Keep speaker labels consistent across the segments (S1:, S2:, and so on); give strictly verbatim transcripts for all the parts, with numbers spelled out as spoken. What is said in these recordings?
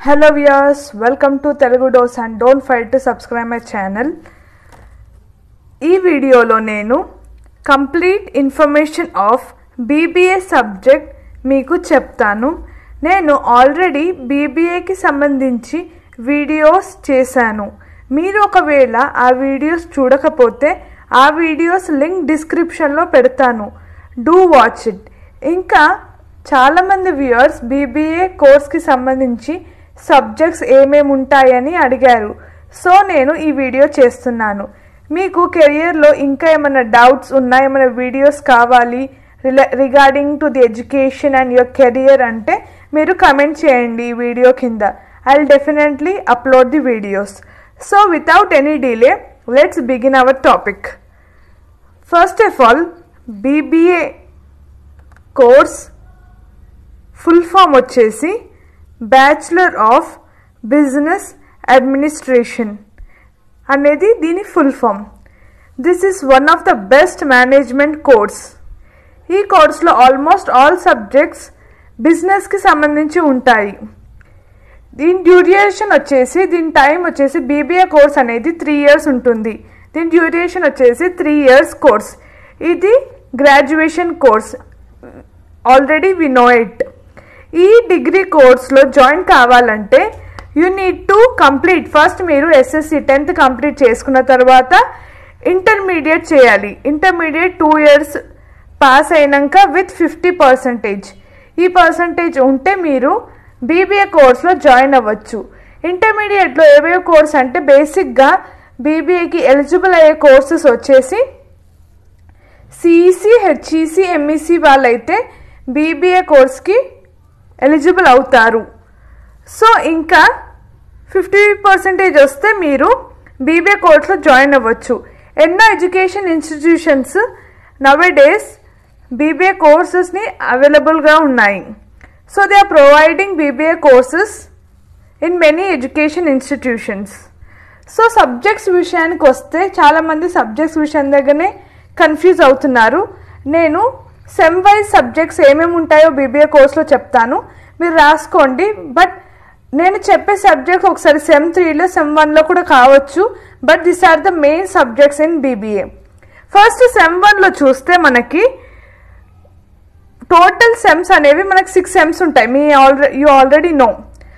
S1: Hello viewers, welcome to Telugu Dose and don't forget to subscribe my channel. ఈ వీడియోలో నేను complete information of BBA subject మీకు చెప్తాను. నేను ఆల్రెడీ బీబీఏకి సంబంధించి వీడియోస్ చేశాను. మీరు ఒకవేళ ఆ వీడియోస్ చూడకపోతే ఆ వీడియోస్ లింక్ డిస్క్రిప్షన్లో పెడతాను. Do watch it. ఇంకా చాలామంది వ్యూయర్స్ బీబీఏ కోర్స్కి సంబంధించి సబ్జెక్ట్స్ ఏమేమి ఉంటాయని అడిగారు. సో నేను ఈ వీడియో చేస్తున్నాను. మీకు కెరియర్లో ఇంకా ఏమైనా డౌట్స్ ఉన్నా, ఏమైనా వీడియోస్ కావాలి regarding to the education and your career అంటే మీరు కమెంట్ చేయండి ఈ వీడియో కింద. I will definitely upload the videos. So without any delay let's begin our topic. First of all BBA course full form వచ్చేసి bachelor of business administration అనేది దీని full form. This is one of the best management course. ఈ కోర్స్లో almost all subjects బిజినెస్కి సంబంధించి ఉంటాయి. దీని duration వచ్చేసి దీని టైం వచ్చేసి బీబీఏ కోర్స్ అనేది త్రీ ఇయర్స్ ఉంటుంది. దీని డ్యూరేషన్ వచ్చేసి త్రీ ఇయర్స్ కోర్స్. ఇది graduation course. Already we know it. ఈ డిగ్రీ కోర్స్లో జాయిన్ కావాలంటే you need to complete first మీరు ఎస్ఎస్సి టెన్త్ కంప్లీట్ చేసుకున్న తర్వాత ఇంటర్మీడియట్ చేయాలి. ఇంటర్మీడియట్ టూ ఇయర్స్ పాస్ అయినాక విత్ ఫిఫ్టీ పర్సెంటేజ్ ఈ పర్సంటేజ్ ఉంటే మీరు బీబీఏ కోర్స్లో జాయిన్ అవ్వచ్చు. ఇంటర్మీడియట్లో ఏవే కోర్స్ అంటే బేసిక్గా బీబీఏకి ఎలిజిబుల్ అయ్యే కోర్సెస్ వచ్చేసి సిఈసి, హెచ్ఈసి, ఎంఈసి వాళ్ళైతే బీబీఏ కోర్స్కి ఎలిజిబుల్ అవుతారు. సో ఇంకా ఫిఫ్టీ పర్సెంటేజ్ వస్తే మీరు బీబీఏ కోర్స్లో జాయిన్ అవ్వచ్చు. ఎన్నో education institutions nowadays BBA కోర్సెస్ని అవైలబుల్గా ఉన్నాయి. So they are providing BBA courses in many education institutions. So subjects విషయానికి వస్తే చాలామంది సబ్జెక్ట్స్ విషయం దగ్గరనే కన్ఫ్యూజ్ అవుతున్నారు. నేను సెమ్ వైజ్ సబ్జెక్ట్స్ ఏమేమి ఉంటాయో బీబీఏ కోర్స్లో చెప్తాను, మీరు రాసుకోండి. బట్ నేను చెప్పే సబ్జెక్ట్స్ ఒకసారి సెమ్ త్రీలో సెమ్ వన్లో కూడా కావచ్చు. But this are the main subjects in BBA. First sem వన్లో చూస్తే మనకి టోటల్ సెమ్స్ అనేవి మనకి సిక్స్ సెమ్స్ ఉంటాయి. మీ already you already know.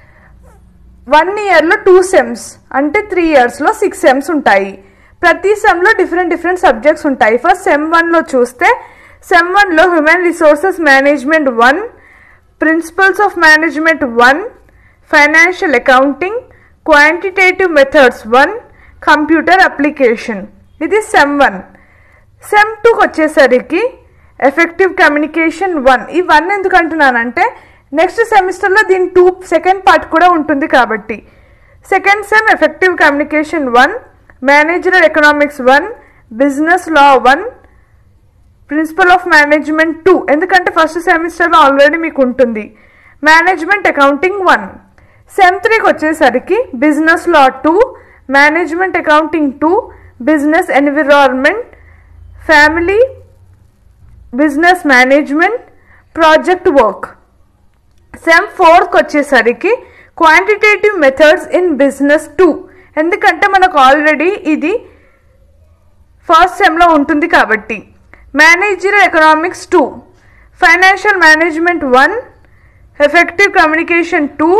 S1: One ఇయర్లో టూ సెమ్స్ అంటే త్రీ ఇయర్స్లో సిక్స్ సెమ్స్ ఉంటాయి. ప్రతి సెమ్లో డిఫరెంట్ డిఫరెంట్ సబ్జెక్ట్స్ ఉంటాయి. ఫస్ట్ సెమ్ వన్లో చూస్తే సెమ్ వన్లో human resources management one, principles of management one, financial accounting, quantitative methods one, computer application. ఇది సెమ్ వన్. సెమ్ టూకి వచ్చేసరికి ఎఫెక్టివ్ కమ్యూనికేషన్ వన్. ఈ వన్ ఎందుకు అంటున్నానంటే నెక్స్ట్ సెమిస్టర్లో దీని టూ సెకండ్ పార్ట్ కూడా ఉంటుంది కాబట్టి. Second sem effective communication one, managerial economics one, business law one, principle of management two. ఎందుకంటే ఫస్ట్ సెమిస్టర్లో ఆల్రెడీ మీకు ఉంటుంది. Management accounting one. సెమ్ త్రీకి వచ్చేసరికి business law two, management accounting two, business environment, family business management, project work. Sem ఫోర్కి వచ్చేసరికి quantitative methods in business two. ఎందుకంటే మనకు ఆల్రెడీ ఇది ఫస్ట్ సెమ్లో ఉంటుంది కాబట్టి. Managerial economics two, financial management one, effective communication two,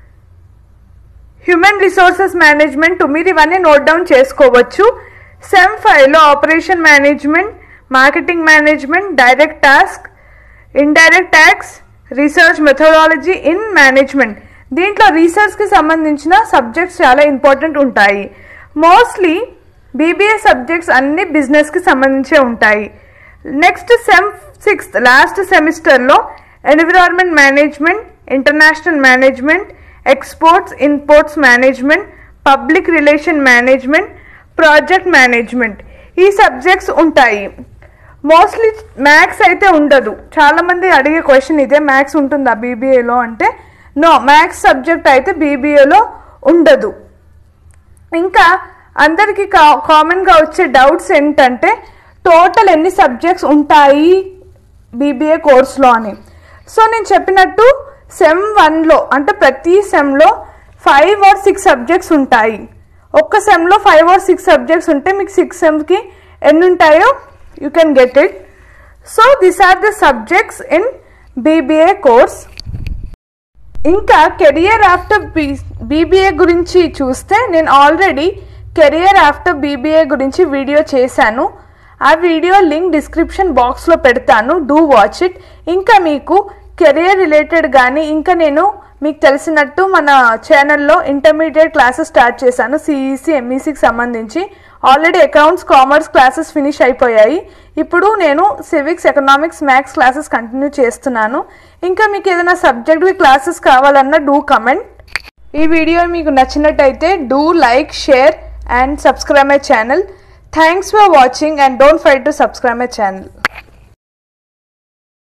S1: human resources management two. మీరు ఇవన్నీ నోట్ డౌన్ చేసుకోవచ్చు. సెమ్ ఫైవ్లో operation management, marketing management, direct టాస్క్, indirect tax, research methodology in management. దీంట్లో రీసెర్చ్కి సంబంధించిన సబ్జెక్ట్స్ చాలా ఇంపార్టెంట్ ఉంటాయి. మోస్ట్లీ బీబీఏ సబ్జెక్ట్స్ అన్ని బిజినెస్కి సంబంధించే ఉంటాయి. నెక్స్ట్ సెమ్ సిక్స్త్ లాస్ట్ సెమిస్టర్లో environment management, international management, exports imports management, public relation management, project management ఈ సబ్జెక్ట్స్ ఉంటాయి. మోస్ట్లీ మ్యాథ్స్ అయితే ఉండదు. చాలామంది అడిగే క్వశ్చన్ ఇదే, మ్యాథ్స్ ఉంటుందా బీబీఏలో అంటే నో, మ్యాథ్స్ సబ్జెక్ట్ అయితే బీబీఏలో ఉండదు. ఇంకా అందరికీ కా కామన్గా వచ్చే డౌట్స్ ఏంటంటే టోటల్ ఎన్ని సబ్జెక్ట్స్ ఉంటాయి బీబీఏ కోర్స్లో అని. సో నేను చెప్పినట్టు సెమ్ వన్లో అంటే ప్రతి సెమ్లో ఫైవ్ ఆర్ సిక్స్ సబ్జెక్ట్స్ ఉంటాయి. ఒక్క సెమ్లో ఫైవ్ ఆర్ సిక్స్ సబ్జెక్ట్స్ ఉంటే మీకు సిక్స్ సెమ్స్కి ఎన్ని ఉంటాయో you can get it. So these are the subjects in BBA course. ఇంకా కెరియర్ ఆఫ్టర్ బీ బీబీఏ గురించి చూస్తే నేను ఆల్రెడీ కెరియర్ ఆఫ్టర్ బీబీఏ గురించి వీడియో చేశాను. ఆ వీడియో లింక్ డిస్క్రిప్షన్ బాక్స్లో పెడతాను, డూ వాచ్ ఇట్. ఇంకా మీకు కెరియర్ రిలేటెడ్ కానీ ఇంకా నేను మీకు తెలిసినట్టు మన ఛానల్లో ఇంటర్మీడియట్ క్లాసెస్ స్టార్ట్ చేశాను సిఈసి ఎంఈసికి సంబంధించి. Already accounts commerce classes finish అయిపోయాయి. ఇప్పుడు నేను civics economics maths classes continue చేస్తున్నాను. ఇంకా మీకు ఏదైనా సబ్జెక్ట్వి క్లాసెస్ కావాలన్నా డూ కమెంట్. ఈ వీడియో మీకు నచ్చినట్టయితే do like, share and subscribe my channel. Thanks for watching and don't forget to subscribe my channel.